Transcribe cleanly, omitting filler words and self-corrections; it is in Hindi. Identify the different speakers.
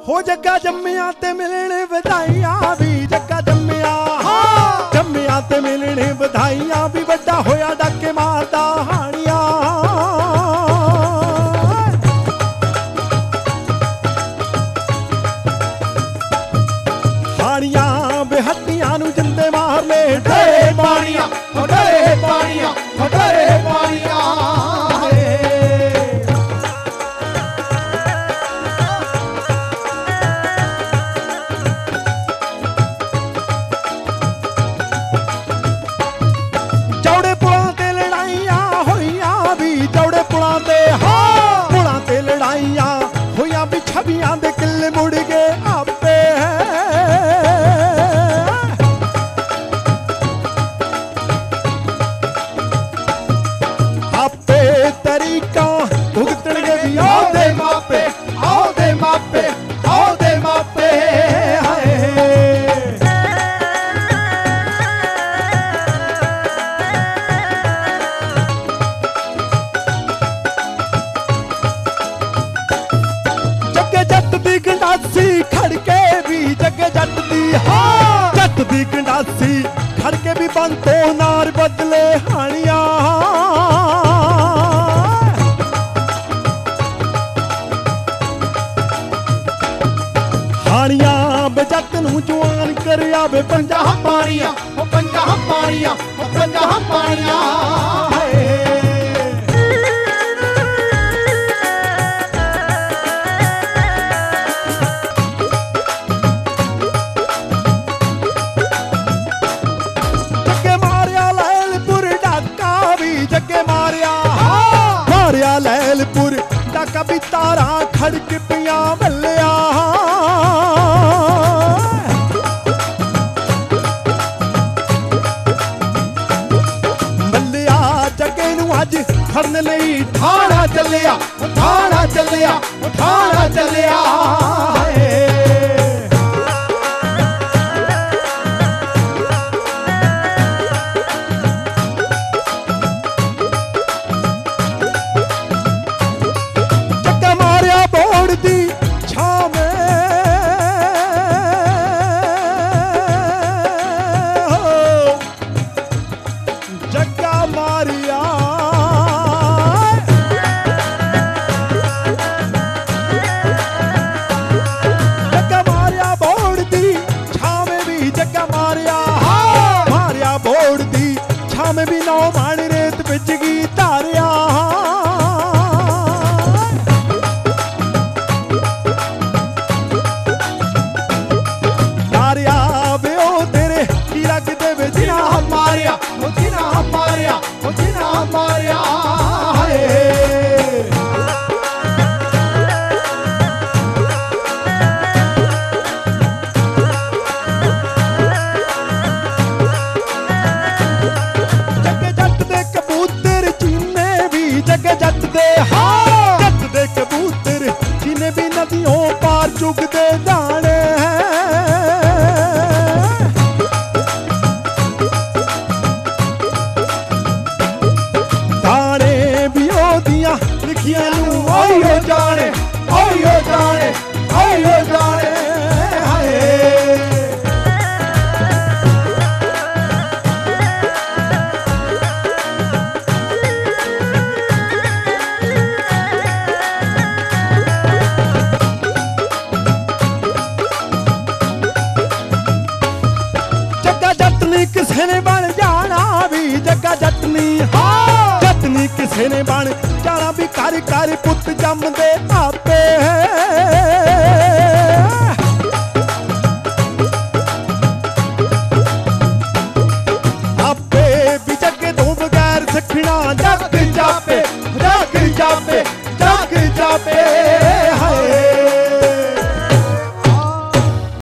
Speaker 1: हो जग्गा जम्मिया ते मिलने बधाइयां भी जग्गा जम्मिया जम्मिया ते मिलने बधाइयां भी बड़ा होया डाके मारदा हानियां हानियां बेहट्टियां नू जिंदे मार ले डरे पानियां डरे पानियां डरे पानियां छबियां दे किले मुड़ गए आपे आपे तरीका भुगतण के भी आओ दे मापे आओ दे मापे आओ दे मापे गंडासी खड़के भी जगे जट दी जट दी गंडासी खड़के भी बंतो नार बदले हानियां हानियां बेजट नू जवान कर आवे 50 पानियां 50 पानियां 50 पानियां लैलपुर डाका भी तारा खड़क पिया बल्लिया बल्लिया जगे नू अज फड़न लई ठाणा चलिया ठाणा चलिया ठाणा चलिया में भी नौ मान रेत बिच गई तारिया तारिया वे ओ तेरे की रग दे वे जिना मारिया ओ जिना मारिया ओ जिना मारिया जट दे कबूतर जिन्हें भी नदियों पार चुगदे जाने दाने भी ओदियां लिखियां नू ओयो जाने ओयो जाने ओयो जाने किसे ने बन जाना भी जग्गा जटनी जटनी किसे ने बन जाना भी कर कर पुत जमदे आपे आपे भी जग्गे तो बगैर सखना जग जापे